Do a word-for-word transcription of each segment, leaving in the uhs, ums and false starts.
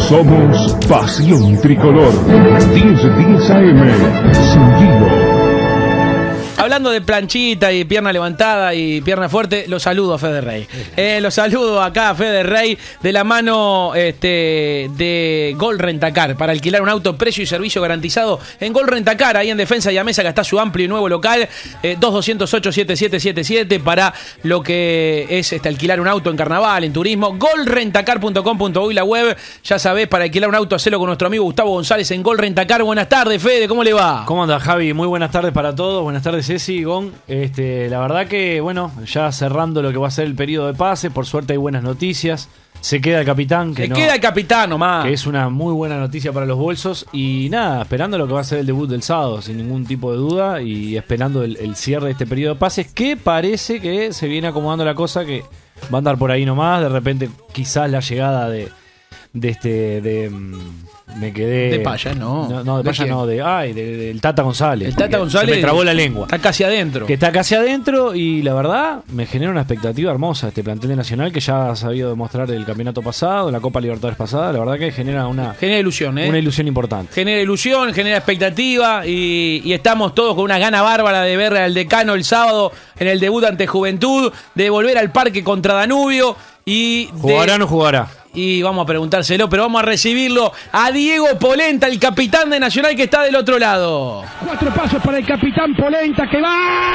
Somos Pasión Tricolor. diez diez A M. Seguido. Hablando de planchita y pierna levantada y pierna fuerte, lo saludo a Fede Rey. Eh, lo saludo acá a Fede Rey de la mano este, de Gol Rentacar para alquilar un auto, precio y servicio garantizado en Gol Rentacar, ahí en Defensa y a Mesa, que está su amplio y nuevo local, eh, dos dos cero ocho siete siete siete siete para lo que es este, alquilar un auto en carnaval, en turismo. gol rentacar punto com punto uy la web, ya sabés, para alquilar un auto, hacelo con nuestro amigo Gustavo González en Gol Rentacar. Buenas tardes, Fede, ¿cómo le va? ¿Cómo anda, Javi? Muy buenas tardes para todos. Buenas tardes, Ceci, Gon. Este, la verdad que, bueno, ya cerrando lo que va a ser el periodo de pase, por suerte hay buenas noticias. Se queda el capitán. Que Se no, queda el capitán nomás. Que es una muy buena noticia para los bolsos. Y nada, esperando lo que va a ser el debut del sábado, sin ningún tipo de duda. Y esperando el, el cierre de este periodo de pases, que parece que se viene acomodando la cosa, que va a andar por ahí nomás. De repente, quizás la llegada de, de este... de me quedé... De Paya, no. No, no de, ¿De Paya quién? no, de... Ay, del de, de Tata González. El Tata González se me trabó la lengua. Está casi adentro. Que está casi adentro y la verdad me genera una expectativa hermosa este plantel de Nacional, que ya ha sabido demostrar el campeonato pasado, la Copa Libertadores pasada. La verdad que genera una... Genera ilusión, ¿eh? Una ilusión importante. Genera ilusión, genera expectativa y, y estamos todos con una gana bárbara de ver al Decano el sábado en el debut ante Juventud, de volver al parque contra Danubio y... De... ¿Jugará o no jugará? Y vamos a preguntárselo, pero vamos a recibirlo a Diego Polenta, el capitán de Nacional, que está del otro lado. Cuatro pasos para el capitán Polenta, que va.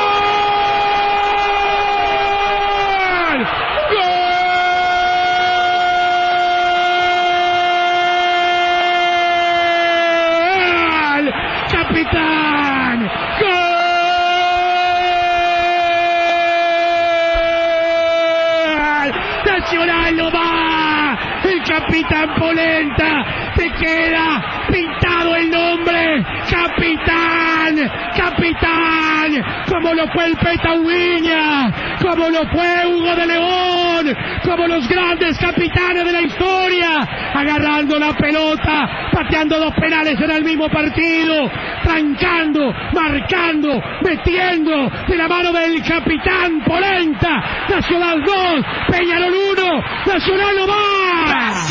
¡Gol! ¡Gol! ¡Capitán! ¡Gol! ¡Nacional no va! El capitán Polenta, te queda pintado el nombre, capitán, capitán, como lo fue el Peta Ubiña, como lo fue Hugo de León, como los grandes capitanes de la historia, agarrando la pelota, pateando dos penales en el mismo partido, trancando, marcando, metiendo de la mano del capitán Polenta. Nacional dos, Peñarol uno, Nacional no va.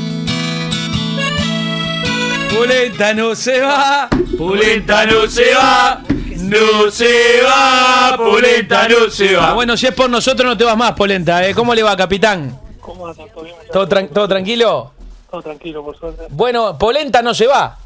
Polenta no se va, Polenta no se va, no se va, Polenta no se va. Ah, bueno, si es por nosotros no te vas más, Polenta, ¿eh? ¿Cómo le va, capitán? ¿Cómo anda? ¿Todo bien? ¿Todo, tran- todo tranquilo? Todo tranquilo, por suerte. Bueno, Polenta no se va.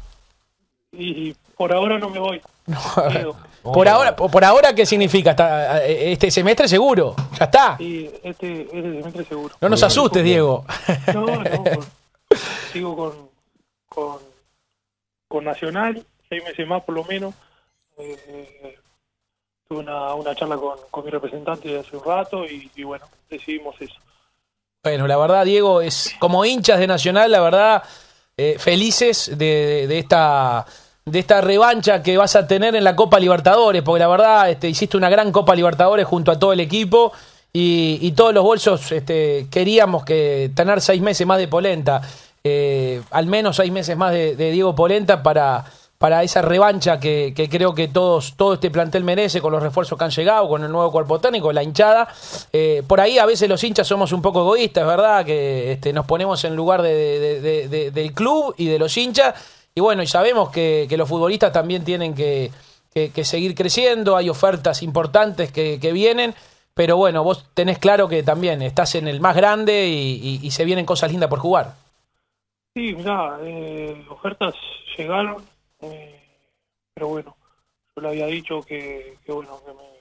Y por ahora no me voy. Quedo. Por ahora, por ahora, ¿qué significa? Está- Este semestre seguro, ya está. Y este, este semestre seguro. No nos asustes, Diego. No, no, con- sigo con, con, con Nacional, seis meses más por lo menos. Eh, eh, tuve una, una charla con, con mi representante hace un rato y, y bueno, decidimos eso. Bueno, la verdad, Diego, es como hinchas de Nacional, la verdad, eh, felices de, de, de esta de esta revancha que vas a tener en la Copa Libertadores, porque la verdad este, hiciste una gran Copa Libertadores junto a todo el equipo y, y todos los bolsos este, queríamos que tener seis meses más de Polenta, eh, al menos seis meses más de, de Diego Polenta para... para esa revancha que, que creo que todos todo este plantel merece, con los refuerzos que han llegado, con el nuevo cuerpo técnico, la hinchada. Eh, por ahí a veces los hinchas somos un poco egoístas, ¿verdad? Que este, nos ponemos en lugar de, de, de, de, del club y de los hinchas. Y bueno, y sabemos que, que los futbolistas también tienen que, que, que seguir creciendo, hay ofertas importantes que, que vienen. Pero bueno, vos tenés claro que también estás en el más grande y, y, y se vienen cosas lindas por jugar. Sí, mirá, eh, ofertas llegaron. Eh, pero bueno, yo le había dicho que, que bueno que me,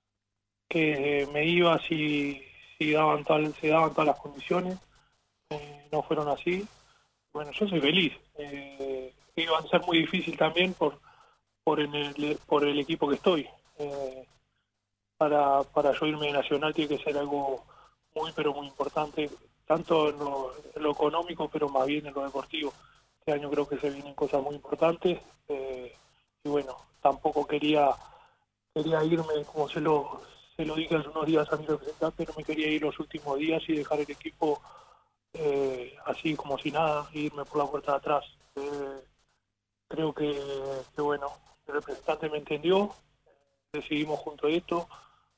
que me iba si, si daban tal, se daban todas las condiciones, eh, no fueron así. Bueno, yo soy feliz. Eh, iba a ser muy difícil también por por en el por el equipo que estoy. Eh, para para yo irme de Nacional tiene que ser algo muy pero muy importante, tanto en lo, en lo económico, pero más bien en lo deportivo. Este año creo que se vienen cosas muy importantes, eh, y bueno, tampoco quería quería irme, como se lo se lo dije hace unos días a mi representante, no me quería ir los últimos días y dejar el equipo eh, así como si nada, e irme por la puerta de atrás. Eh, creo que, que bueno, el representante me entendió, decidimos junto a esto,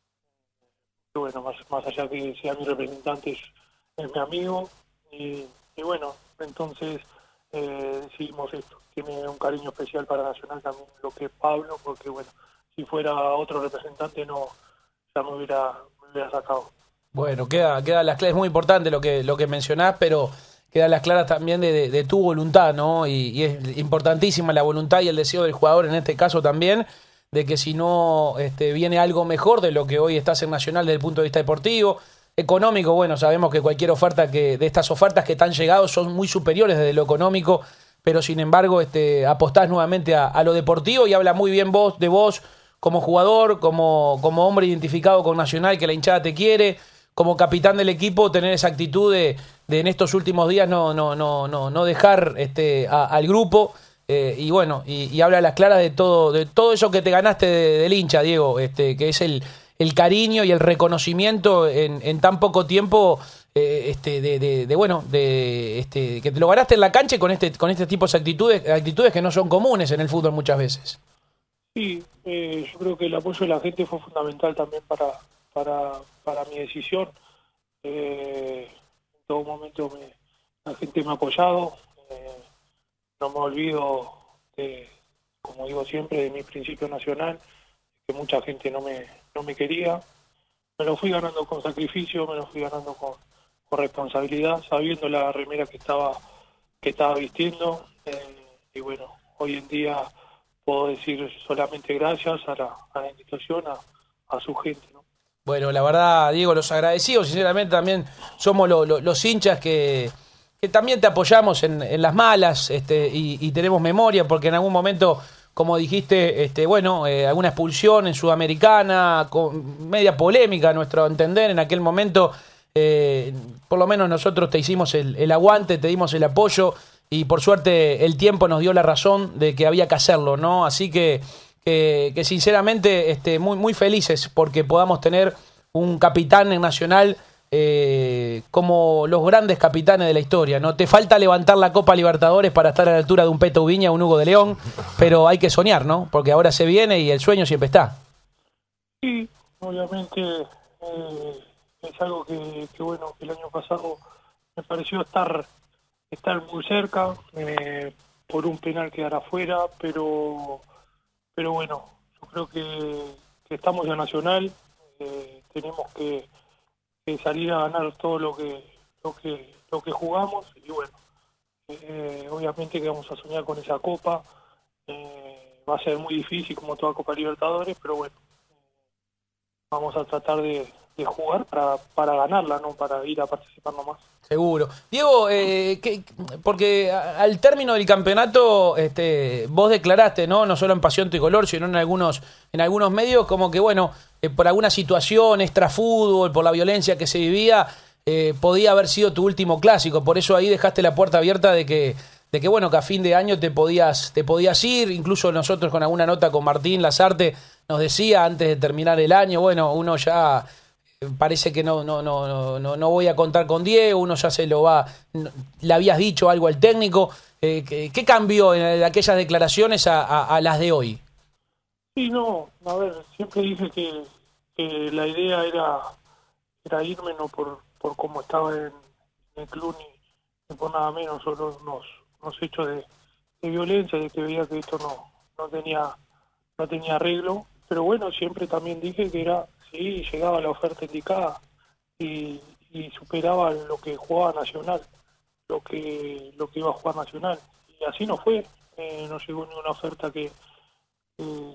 que bueno, más, más allá que sea mi representante, es, es mi amigo, y, y bueno, entonces eh, decidimos esto. Tiene un cariño especial para Nacional también lo que es Pablo, porque bueno, si fuera otro representante no, ya me hubiera, me hubiera sacado. Bueno, queda, queda las claras, es muy importante lo que, lo que mencionás, pero quedan las claras también de, de, de tu voluntad, ¿no? Y, y es importantísima la voluntad y el deseo del jugador en este caso también, de que si no este, viene algo mejor de lo que hoy estás en Nacional desde el punto de vista deportivo, económico, bueno, sabemos que cualquier oferta que, de estas ofertas que te han llegado son muy superiores desde lo económico, pero sin embargo este, apostás nuevamente a, a lo deportivo y habla muy bien vos de vos como jugador, como, como hombre identificado con Nacional, que la hinchada te quiere, como capitán del equipo, tener esa actitud de, de en estos últimos días no, no, no, no, no dejar este, a, al grupo. Eh, y bueno, y, y habla a las claras de todo, de todo eso que te ganaste de, del hincha, Diego, este, que es el, el cariño y el reconocimiento en, en tan poco tiempo, eh, este, de, de, de bueno, de este, que te lo ganaste en la cancha y con este, con este tipo de actitudes, actitudes que no son comunes en el fútbol muchas veces. Sí, eh, yo creo que el apoyo de la gente fue fundamental también para, para, para mi decisión. Eh, en todo momento me, la gente me ha apoyado. Eh, no me olvido, de, como digo siempre, de mi principio nacional, que mucha gente no me, no me quería. Me lo fui ganando con sacrificio, me lo fui ganando con, con responsabilidad, sabiendo la remera que estaba, que estaba vistiendo. Eh, y bueno, hoy en día puedo decir solamente gracias a la, a la institución, a, a su gente, ¿no? Bueno, la verdad, Diego, los agradecidos, sinceramente también somos lo, lo, los hinchas que, que también te apoyamos en, en las malas este, y, y tenemos memoria, porque en algún momento, como dijiste, este, bueno, eh, alguna expulsión en Sudamericana, con media polémica a nuestro entender en aquel momento, eh, por lo menos nosotros te hicimos el, el aguante, te dimos el apoyo, y por suerte el tiempo nos dio la razón de que había que hacerlo, ¿no? Así que, que, que sinceramente este, muy, muy felices porque podamos tener un capitán en Nacional eh, como los grandes capitanes de la historia, ¿no? Te falta levantar la Copa Libertadores para estar a la altura de un Peto Ubiña, un Hugo de León, pero hay que soñar, ¿no? Porque ahora se viene y el sueño siempre está. Sí, obviamente eh, es algo que, que, bueno, que el año pasado me pareció estar... estar muy cerca, eh, por un penal quedar afuera, pero pero bueno, yo creo que, que estamos en Nacional, eh, tenemos que, que salir a ganar todo lo que lo que lo que jugamos y bueno, eh, obviamente que vamos a soñar con esa copa, eh, va a ser muy difícil como toda Copa Libertadores, pero bueno, vamos a tratar de, de jugar para, para ganarla, no para ir a participar nomás. Seguro. Diego, eh, que, porque al término del campeonato este, vos declaraste, ¿no? No solo en Pasión Tricolor, sino en algunos, en algunos medios, como que, bueno, eh, por alguna situación, extrafútbol, por la violencia que se vivía, eh, podía haber sido tu último clásico. Por eso ahí dejaste la puerta abierta de que, de que bueno, que a fin de año te podías, te podías ir. Incluso nosotros con alguna nota con Martín Lazarte nos decía antes de terminar el año, bueno, uno ya... parece que no, no, no, no, no voy a contar con Diego, uno ya se lo va, no, le habías dicho algo al técnico, eh, ¿qué, ¿qué cambió en aquellas declaraciones a, a, a las de hoy? Sí, no, a ver, siempre dije que, que la idea era, era irme, no por, por cómo estaba en, en el club, ni, ni por nada menos, solo unos, unos hechos de, de violencia, de que veía que esto no, no tenía, no tenía arreglo, pero bueno, siempre también dije que era, sí, llegaba la oferta indicada y, y superaba lo que jugaba Nacional, lo que lo que iba a jugar Nacional. Y así no fue, eh, no llegó ninguna oferta que, que,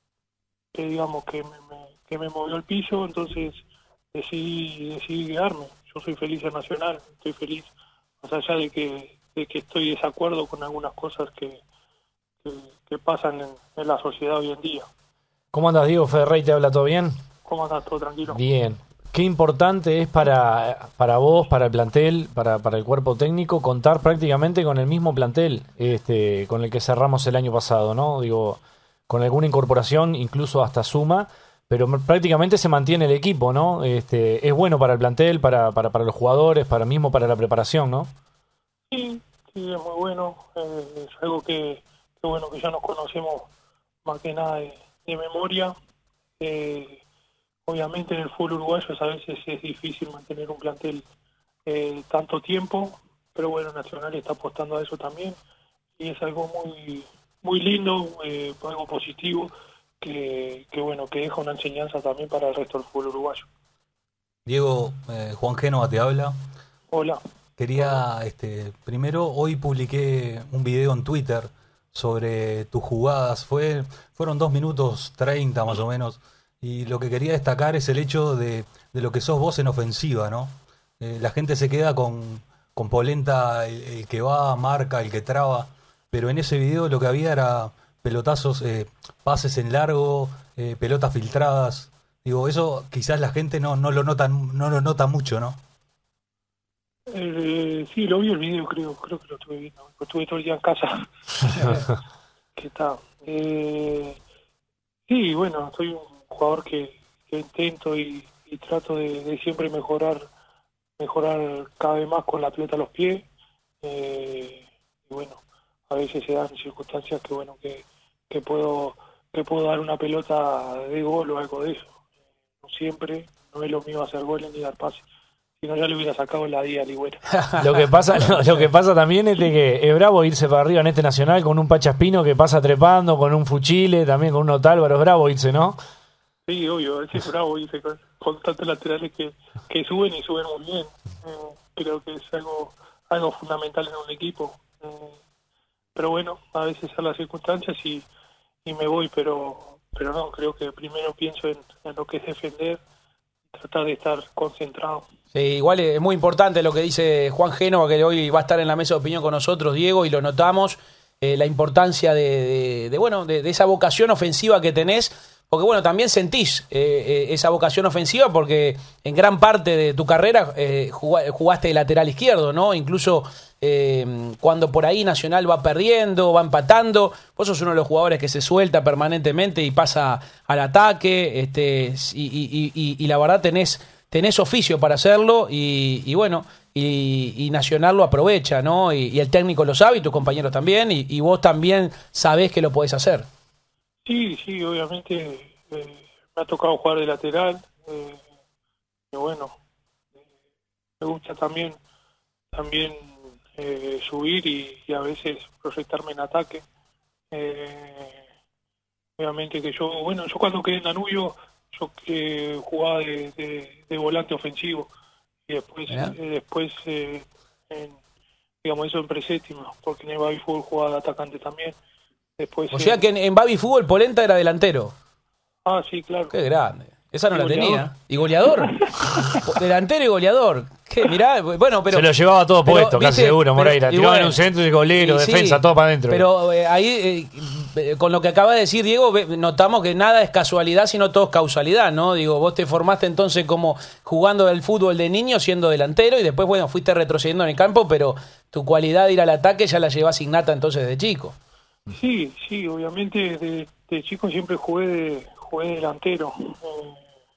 que digamos, que me, me, que me movió el piso, entonces decidí, decidí quedarme. Yo soy feliz en Nacional, estoy feliz, más allá de que, de que estoy de desacuerdo con algunas cosas que, que, que pasan en, en la sociedad hoy en día. ¿Cómo andas, Diego? Federrey te habla, ¿todo bien? ¿Cómo estás? ¿Todo tranquilo? Bien. Qué importante es para, para vos, para el plantel, para, para el cuerpo técnico, contar prácticamente con el mismo plantel este, con el que cerramos el año pasado, ¿no? Digo, con alguna incorporación, incluso hasta suma, pero prácticamente se mantiene el equipo, ¿no? Este, es bueno para el plantel, para, para, para los jugadores, para mismo para la preparación, ¿no? Sí, sí, es muy bueno. Eh, es algo que, que, bueno, que ya nos conocemos más que nada de, de memoria. Eh, Obviamente en el fútbol uruguayo a veces es difícil mantener un plantel eh, tanto tiempo, pero bueno, Nacional está apostando a eso también y es algo muy muy lindo, eh, algo positivo que, que bueno, que deja una enseñanza también para el resto del fútbol uruguayo. Diego, eh, Juan Génova te habla. Hola. Quería, este, primero, hoy publiqué un video en Twitter sobre tus jugadas. Fue, fueron dos minutos treinta más o menos. Y lo que quería destacar es el hecho de, de lo que sos vos en ofensiva, ¿no? Eh, la gente se queda con, con Polenta, el, el que va, marca, el que traba. Pero en ese video lo que había era pelotazos, eh, pases en largo, eh, pelotas filtradas. Digo, eso quizás la gente no, no lo nota, no lo nota mucho, ¿no? Eh, sí, lo vi el video, creo, creo que lo estuve viendo. Lo estuve todo el día en casa. ¿Qué está? Eh, sí, bueno, soy un jugador que, que intento y, y trato de, de siempre mejorar, mejorar cada vez más con la pelota a los pies. Eh, y bueno, a veces se dan circunstancias que bueno que, que puedo que puedo dar una pelota de gol o algo de eso. No siempre, no es lo mío hacer goles ni dar pases. Si no, ya le hubiera sacado la día al Ligüera. Lo que pasa, lo, lo que pasa también es de que es bravo irse para arriba en este Nacional con un Pachaspino que pasa trepando, con un Fuchile, también con un Otálvaro. Es bravo irse, ¿no? Sí, obvio, ese es bravo irse con, con tantos laterales que, que suben y suben muy bien. Eh, creo que es algo algo fundamental en un equipo. Eh, pero bueno, a veces son las circunstancias y, y me voy, pero pero no, creo que primero pienso en, en lo que es defender, tratar de estar concentrado. Sí, igual es muy importante lo que dice Juan Génova, que hoy va a estar en la mesa de opinión con nosotros, Diego, y lo notamos, eh, la importancia de, de, de bueno de, de esa vocación ofensiva que tenés, porque bueno, también sentís eh, eh, esa vocación ofensiva porque en gran parte de tu carrera eh, jugaste de lateral izquierdo, ¿no? Incluso eh, cuando por ahí Nacional va perdiendo, va empatando, vos sos uno de los jugadores que se suelta permanentemente y pasa al ataque, este, y, y, y, y la verdad tenés... tenés oficio para hacerlo y, y bueno, y, y Nacional lo aprovecha, ¿no? Y, y el técnico lo sabe y tus compañeros también, y, y vos también sabés que lo podés hacer. Sí, sí, obviamente eh, me ha tocado jugar de lateral, eh, y bueno, eh, me gusta también también eh, subir y, y a veces proyectarme en ataque. Eh, obviamente que yo, bueno, yo cuando quedé en Danubio, yo que jugaba de, de, de volante ofensivo y después eh, después eh, en, digamos eso en preséptima, porque en el Baby Fútbol jugaba de atacante también. Después, o sea eh, que en, en Baby Fútbol Polenta era delantero. Ah, sí, claro. Qué grande. Esa no ¿Y la goleador? tenía. ¿Y goleador? Delantero y goleador. ¿Qué? Mirá, bueno, pero... Se lo llevaba todo pero, puesto, casi ¿viste? seguro, Moreira. Pero, y Tiraba bueno, en un centro y golero, y sí, defensa, todo para adentro. Pero eh, ahí, eh, con lo que acaba de decir Diego, ve- notamos que nada es casualidad, sino todo es causalidad, ¿no? Digo, vos te formaste entonces como jugando el fútbol de niño, siendo delantero, y después, bueno, fuiste retrocediendo en el campo, pero tu cualidad de ir al ataque ya la llevas innata entonces de chico. Sí, sí, obviamente de, de chico siempre jugué de, jugué de delantero. Eh,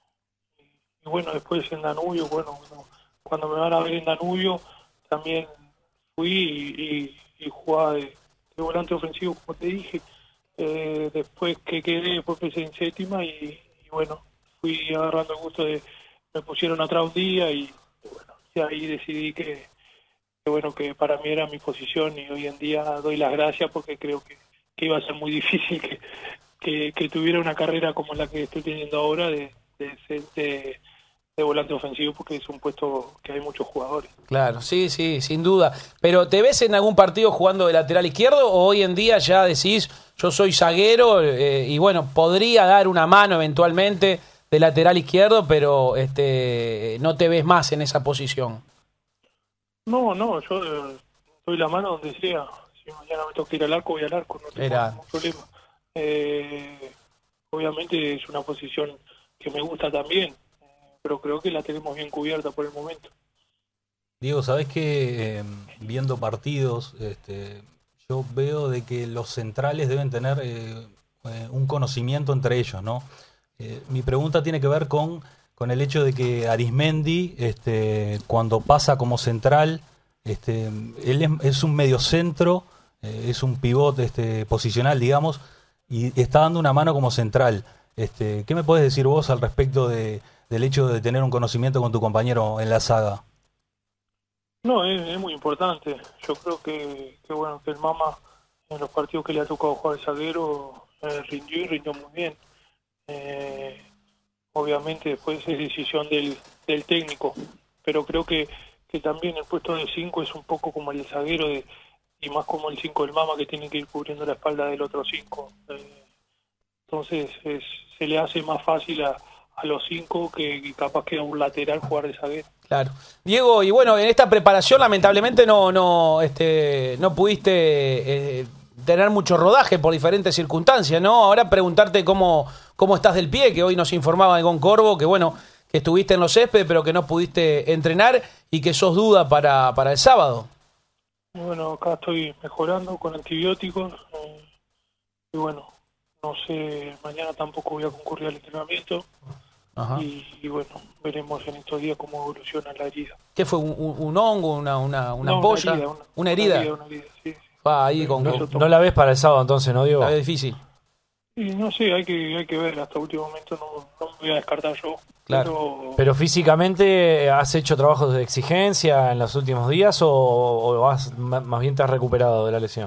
y bueno, después en Danubio, bueno, bueno, cuando me van a ver en Danubio, también fui y, y, y jugaba de, de volante ofensivo, como te dije. Eh, después que quedé, después empecé en séptima y, y bueno, fui agarrando el gusto de, me pusieron atrás un día y bueno, y ahí decidí que, que bueno, que para mí era mi posición y hoy en día doy las gracias porque creo que, que iba a ser muy difícil que, que, que tuviera una carrera como la que estoy teniendo ahora de, de, de, de de volante ofensivo porque es un puesto que hay muchos jugadores. Claro, sí, sí, sin duda. Pero ¿te ves en algún partido jugando de lateral izquierdo o hoy en día ya decís, yo soy zaguero eh, y bueno, podría dar una mano eventualmente de lateral izquierdo, pero este no te ves más en esa posición? No, no, yo eh, doy la mano donde sea. Si mañana me toca ir al arco, voy al arco, no tengo Era. ningún problema. Eh, obviamente es una posición que me gusta también, pero creo que la tenemos bien cubierta por el momento. Diego, ¿sabés que eh, viendo partidos, este, yo veo de que los centrales deben tener eh, eh, un conocimiento entre ellos, ¿no? Eh, mi pregunta tiene que ver con, con el hecho de que Arismendi, este, cuando pasa como central, este, él es, es un mediocentro, eh, es un pivot este, posicional, digamos, y está dando una mano como central. Este, ¿qué me puedes decir vos al respecto de del hecho de tener un conocimiento con tu compañero en la saga? No, es, es muy importante. Yo creo que, que bueno, que el Mama en los partidos que le ha tocado jugar el zaguero eh, rindió y rindió muy bien. Eh, obviamente después es decisión del, del técnico, pero creo que, que también el puesto de cinco es un poco como el zaguero de, y más como el cinco del Mama, que tiene que ir cubriendo la espalda del otro cinco. Eh, entonces es, se le hace más fácil a, a los cinco que, que capaz que a un lateral jugar de zaguero. Claro. Diego, y bueno, en esta preparación lamentablemente no, no, este, no pudiste eh, tener mucho rodaje por diferentes circunstancias, ¿no? Ahora preguntarte cómo, cómo estás del pie, que hoy nos informaba Egon Corvo, que bueno, que estuviste en los céspedes, pero que no pudiste entrenar y que sos duda para, para el sábado. Bueno, acá estoy mejorando con antibióticos eh, y bueno, no sé, mañana tampoco voy a concurrir al entrenamiento. Ajá. Y, y bueno, veremos en estos días cómo evoluciona la herida. ¿Qué fue? ¿Un, un, un hongo? ¿Una, una, una No, ampolla? Una herida. Una, ¿Una herida? Una herida, una herida, sí, sí. Ah, ahí con, No, con- no la ves para el sábado entonces, ¿no, Diego? la veo difícil. Y no sé, hay que, hay que ver, hasta último momento no, no me voy a descartar yo. Claro. Pero, Pero físicamente, ¿has hecho trabajos de exigencia en los últimos días o, o has, ma- más bien te has recuperado de la lesión?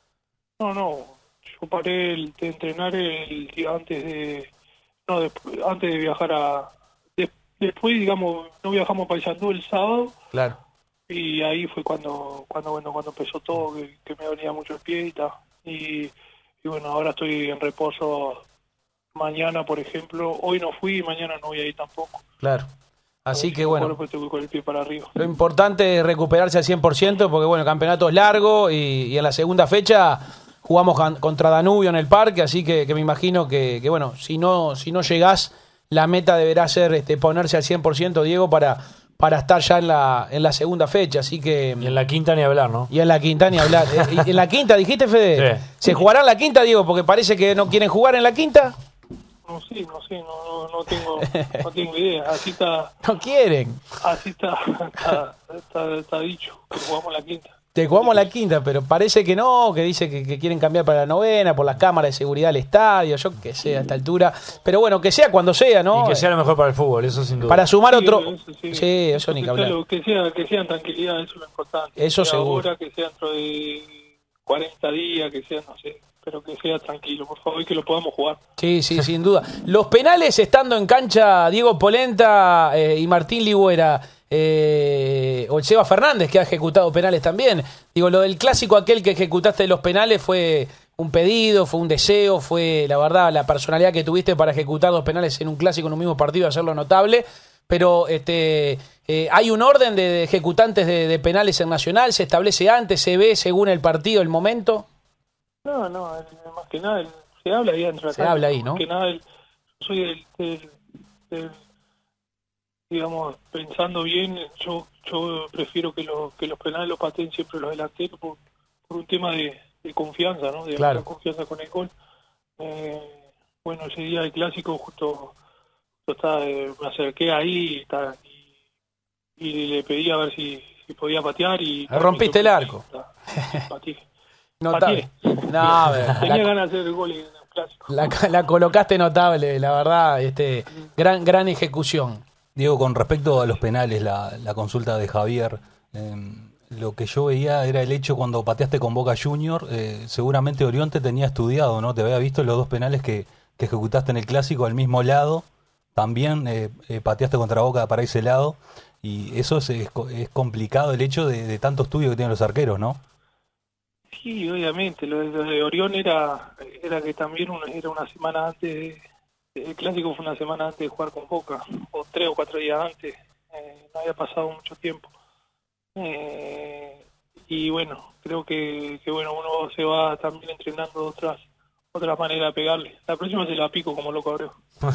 no, no, yo paré el, de entrenar el día antes de, no, después, antes de viajar a, de- después digamos, no viajamos a Paysandú el sábado. Claro. Y ahí fue cuando, cuando bueno, cuando empezó todo, que, que me dolía mucho el pie y tal. Y, y bueno, ahora estoy en reposo mañana, por ejemplo. Hoy no fui y mañana no voy a ir tampoco. Claro. A Así ver que si bueno, mejoro, pues tengo con el pie para arriba. lo importante es recuperarse al cien por ciento porque bueno, el campeonato es largo y, y en la segunda fecha jugamos gan- contra Danubio en el parque, así que, que me imagino que, que bueno, si no, si no llegás, la meta deberá ser este, ponerse al cien por ciento, Diego, para, para estar ya en la, en la segunda fecha, así que... Y en la quinta ni hablar, ¿no? Y en la quinta ni hablar. Eh, y en la quinta, dijiste, Fede. Sí. ¿Se jugará en la quinta, Diego? Porque parece que no quieren jugar en la quinta. No sé, no sé, no, no, no tengo, no tengo idea. Así está, No quieren. así está, está, está, está dicho, que jugamos la quinta. Te jugamos la quinta, pero parece que no, que dice que, que quieren cambiar para la novena por las cámaras de seguridad del estadio, yo qué sé, a esta altura. Pero bueno, que sea cuando sea, ¿no? Y que sea lo mejor para el fútbol, eso sin duda. Para sumar Sí, otro... eso sí. Sí, eso ni que sea hablar. lo que sea, que sea en tranquilidad, eso es lo importante. Eso que sea seguro. ahora, que sea dentro de cuarenta días, que sea, no sé, pero que sea tranquilo, por favor, y que lo podamos jugar. Sí, sí, sin duda. Los penales estando en cancha, Diego Polenta eh, y Martín Ligüera, eh, o el Seba Fernández, que ha ejecutado penales también. Digo, lo del clásico aquel que ejecutaste los penales fue un pedido, fue un deseo, fue, la verdad, la personalidad que tuviste para ejecutar dos penales en un clásico en un mismo partido, hacerlo notable. Pero este, eh, hay un orden de, de ejecutantes de, de penales en Nacional, se establece antes, se ve según el partido, el momento. No, no, el- más que nada, el- se habla ahí dentro de la Se cancha, habla ahí, ¿no? Más que nada, el- yo soy el, el- el- digamos, pensando bien, yo yo prefiero que, los que los penales los pateen siempre los delanteros por, por un tema de, de confianza, ¿no? De Claro. de confianza con el gol. Eh, bueno, ese día del clásico justo, justo estaba, eh, me acerqué ahí y, está, y, y le pedí a ver si, si podía patear y... Rompiste el arco. Pateé. Notable. Pateé. No, a ver, Tenía la- ganas de hacer el gol en el clásico. La, la colocaste notable, la verdad, este gran gran ejecución. Diego, con respecto a los penales, la, la consulta de Javier, eh, lo que yo veía era el hecho cuando pateaste con Boca Junior, eh, seguramente Orión te tenía estudiado, ¿no? Te había visto los dos penales que, que ejecutaste en el Clásico al mismo lado, también eh, eh, pateaste contra Boca para ese lado, y eso es, es, co- es complicado el hecho de, de tanto estudio que tienen los arqueros, ¿no? Sí, obviamente, lo de, lo de Orión era, era que también una- era una semana antes, de- el clásico fue una semana antes de jugar con Boca, o tres o cuatro días antes, eh, no había pasado mucho tiempo. Eh, y bueno, creo que, que bueno uno se va también entrenando de otras, otras maneras de pegarle. La próxima se la pico como loco Abreu.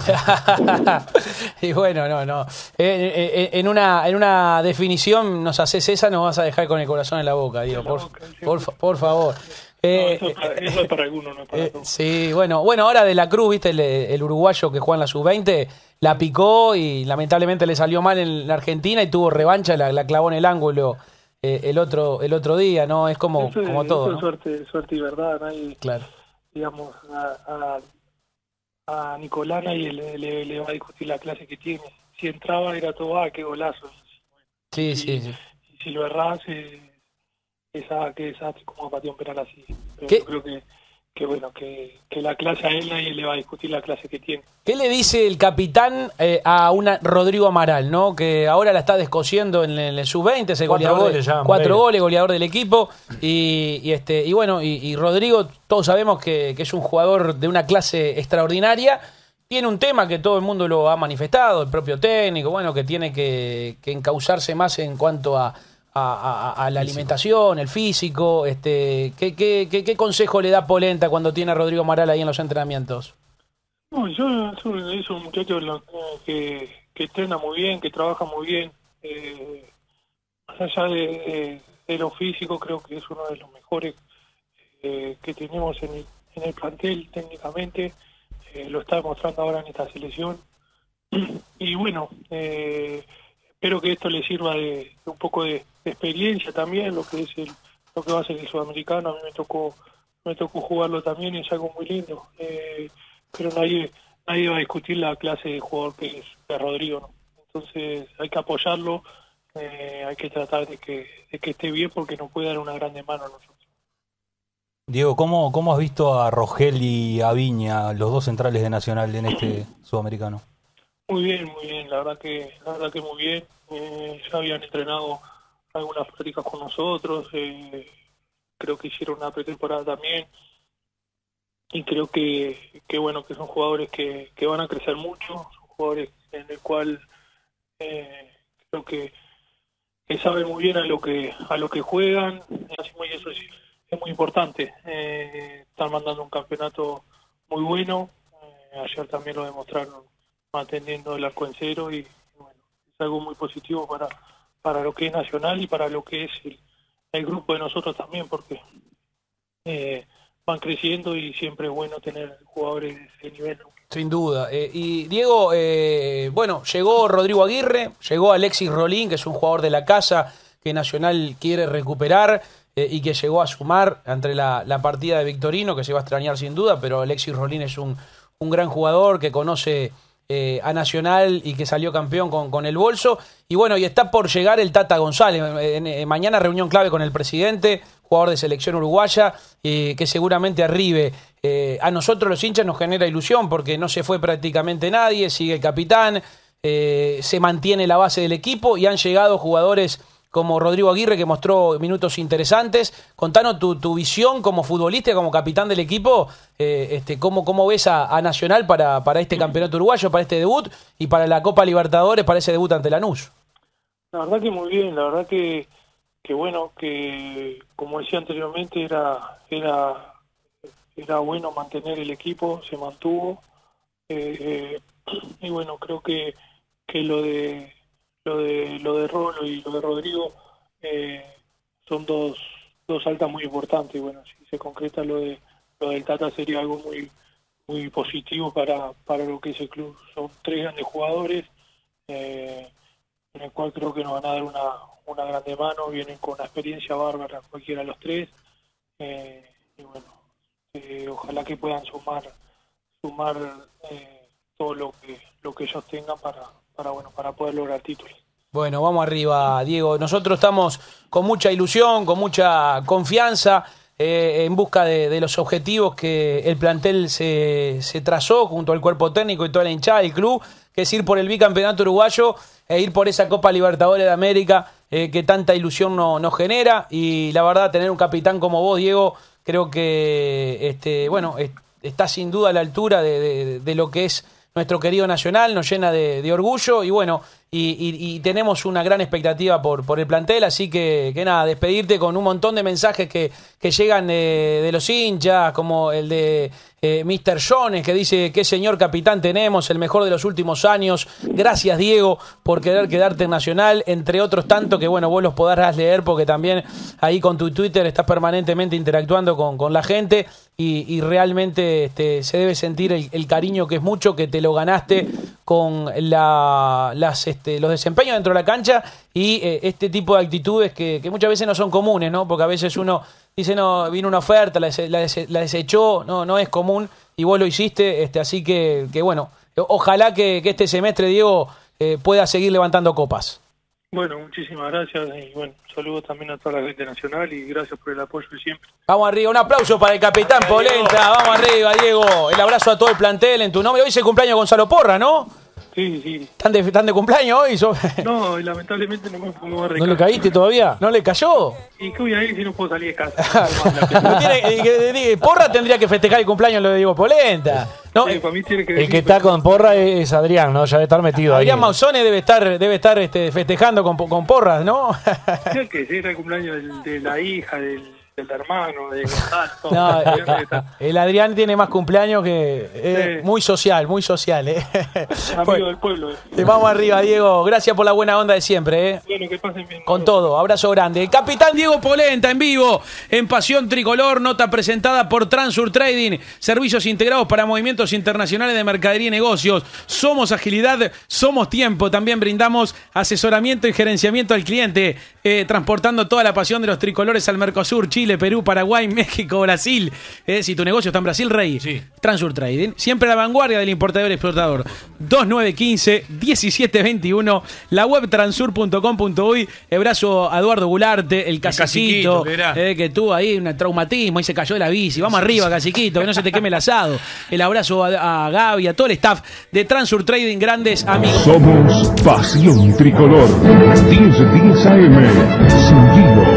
Y bueno, no, no. Eh, eh, eh, en una en una definición nos haces esa, nos vas a dejar con el corazón en la boca, Diego, En la por, boca, sí. por, fa- por favor. No, Eh, eso, es para, eso es para algunos, no es para Eh, todos. sí, bueno, bueno, ahora de la Cruz, viste, el, el uruguayo que juega en la sub veinte, la picó y lamentablemente le salió mal en la Argentina y tuvo revancha, la, la clavó en el ángulo eh, el otro el otro día, ¿no? Es como, Eso es- como eso todo, es ¿no? suerte, suerte y verdad, nadie, Claro. digamos, a, a, a Nicolás nadie le, le, le va a discutir la clase que tiene. Si entraba era todo, ah, qué golazo. Sí, sí, sí. Y si lo errás, eh, esa que desastre como patear un penal así. Pero ¿Qué? yo creo que, que bueno, que, que la clase a él nadie le va a discutir la clase que tiene. ¿Qué le dice el capitán eh, a una Rodrigo Amaral, ¿no? Que ahora la está descosiendo en el, el sub veinte, es el Cuatro goleador, goles de- ya, cuatro Moreira. goles, goleador del equipo. Y, y este y bueno, y, y Rodrigo, todos sabemos que, que es un jugador de una clase extraordinaria. Tiene un tema que todo el mundo lo ha manifestado, el propio técnico, bueno, que tiene que, que encauzarse más en cuanto a, a, a- a la alimentación, el físico. Este, ¿qué, qué, qué, qué consejo le da Polenta cuando tiene a Rodrigo Amaral ahí en los entrenamientos? No, yo es un, es un muchacho lo- que, que entrena muy bien, que trabaja muy bien. Eh, más allá de, de, de lo físico, creo que es uno de los mejores eh, que tenemos en el, en el plantel técnicamente. Eh, lo está demostrando ahora en esta selección. Y bueno, eh, espero que esto le sirva de, de un poco de, de experiencia también, lo que es el, lo que va a ser el sudamericano. A mí me tocó me tocó jugarlo también y es algo muy lindo. Eh, pero nadie nadie va a discutir la clase de jugador que es, que es Rodrigo, ¿no? Entonces hay que apoyarlo, eh, hay que tratar de que, de que esté bien porque nos puede dar una grande mano a nosotros. Diego, ¿cómo, ¿cómo has visto a Rogel y a Viña, los dos centrales de Nacional en este sudamericano? Muy bien, muy bien, la verdad que la verdad que muy bien. Eh, ya habían entrenado algunas prácticas con nosotros, eh, creo que hicieron una pretemporada también y creo que, que bueno, que son jugadores que, que van a crecer mucho, son jugadores en el cual eh, creo que, que saben muy bien a lo que a lo que juegan, así muy eso es, es muy importante. Eh, están mandando un campeonato muy bueno, eh, ayer también lo demostraron manteniendo el arco en cero y bueno, es algo muy positivo para, para lo que es Nacional y para lo que es el, el grupo de nosotros también, porque eh, van creciendo y siempre es bueno tener jugadores de ese nivel, ¿no? Sin duda. Eh, y Diego, eh, bueno, llegó Rodrigo Aguirre, llegó Alexis Rolín, que es un jugador de la casa que Nacional quiere recuperar eh, y que llegó a sumar entre la, la partida de Victorino, que se va a extrañar sin duda, pero Alexis Rolín es un, un gran jugador que conoce eh, a Nacional y que salió campeón con, con el bolso. Y bueno, y está por llegar el Tata González. En, en, mañana reunión clave con el presidente, jugador de selección uruguaya, eh, que seguramente arribe. Eh, a nosotros los hinchas nos genera ilusión porque no se fue prácticamente nadie, sigue el capitán, eh, se mantiene la base del equipo y han llegado jugadores como Rodrigo Aguirre, que mostró minutos interesantes. Contanos tu, tu visión como futbolista, como capitán del equipo, eh, este, cómo, cómo ves a, a Nacional para, para este campeonato uruguayo, para este debut y para la Copa Libertadores, para ese debut ante Lanús. La verdad que muy bien, la verdad que, que bueno, que como decía anteriormente, era era era bueno mantener el equipo, se mantuvo, eh, eh, y bueno, creo que, que lo de lo de lo de Rolo y lo de Rodrigo eh, son dos dos altas muy importantes, y bueno, si se concreta lo de lo del Tata sería algo muy muy positivo para para lo que es el club. Son tres grandes jugadores, eh, en el cual creo que nos van a dar una una grande mano, vienen con una experiencia bárbara cualquiera de los tres, eh, y bueno, eh, ojalá que puedan sumar sumar eh, todo lo que lo que ellos tengan para para bueno para poder lograr títulos. Bueno, vamos arriba, Diego. Nosotros estamos con mucha ilusión, con mucha confianza, eh, en busca de, de los objetivos que el plantel se, se trazó junto al cuerpo técnico y toda la hinchada del club, que es ir por el bicampeonato uruguayo e ir por esa Copa Libertadores de América eh, que tanta ilusión no, nos genera. Y la verdad, tener un capitán como vos, Diego, creo que este, bueno, es, está sin duda a la altura de, de, de lo que es nuestro querido Nacional, nos llena de, de orgullo y bueno, y, y, y tenemos una gran expectativa por, por el plantel, así que, que nada, despedirte con un montón de mensajes que, que llegan de, de los hinchas, como el de eh, mister Jones, que dice: qué señor capitán tenemos, el mejor de los últimos años, gracias Diego por querer quedarte en Nacional, entre otros tanto que bueno, vos los podrás leer porque también ahí con tu Twitter estás permanentemente interactuando con, con la gente y, y realmente este, se debe sentir el, el cariño que es mucho, que te lo ganaste con la, las, este, los desempeños dentro de la cancha y eh, este tipo de actitudes que, que muchas veces no son comunes, ¿no? Porque a veces uno dice, no, vino una oferta, la, dese, la, dese, la desechó, no, no es común y vos lo hiciste, este, así que, que bueno, ojalá que, que este semestre, Diego, eh, pueda seguir levantando copas. Bueno, muchísimas gracias y bueno, saludos también a toda la gente nacional y gracias por el apoyo de siempre. Vamos arriba, un aplauso para el capitán Polenta, vamos arriba, Diego. El abrazo a todo el plantel en tu nombre. Hoy es el cumpleaños de Gonzalo Porra, ¿no? Sí, sí. ¿Están de, están de cumpleaños hoy? No, lamentablemente no me pongo a ¿No le caíste todavía? ¿No le cayó? ¿Y qué voy a ir si no puedo salir de casa? No tiene, Porra tendría que festejar el cumpleaños lo de Diego Polenta. No, sí, para mí tiene que el decir, que está con Porra es Adrián, ¿no? Ya debe estar metido Adrián ahí. Mausone debe estar, debe estar este, festejando con, con porras, ¿no? Creo que sí, era el cumpleaños del, de la hija, del, del hermano, de Gonzalo. todo. No, el Adrián tiene más cumpleaños que... Eh, Sí. Muy social, muy social, ¿eh? Amigo Bueno, del pueblo. te vamos arriba, Diego. Gracias por la buena onda de siempre, ¿eh? Bueno, que pasen bien. Con todo, abrazo grande. El capitán Diego Polenta en vivo, en Pasión Tricolor, nota presentada por Transur Trading, servicios integrados para movimientos internacionales de mercadería y negocios. Somos agilidad, somos tiempo. También brindamos asesoramiento y gerenciamiento al cliente, eh, transportando toda la pasión de los tricolores al Mercosur, Chile, Perú, Paraguay, México, Brasil. Eh, si tu negocio está en Brasil, rey, Sí. Transur Trading, siempre a la vanguardia del importador y exportador. dos nueve uno cinco, diecisiete veintiuno, la web transur punto com punto uy. Abrazo a Eduardo Gularte, el caciquito, caciquito, que era. eh, que tuvo ahí un traumatismo y se cayó de la bici. Vamos arriba, caciquito, que no se te queme el asado. El abrazo a, a Gaby, a todo el staff de Transur Trading, grandes amigos. Somos Pasión Tricolor. diez diez A M. Sin hilo.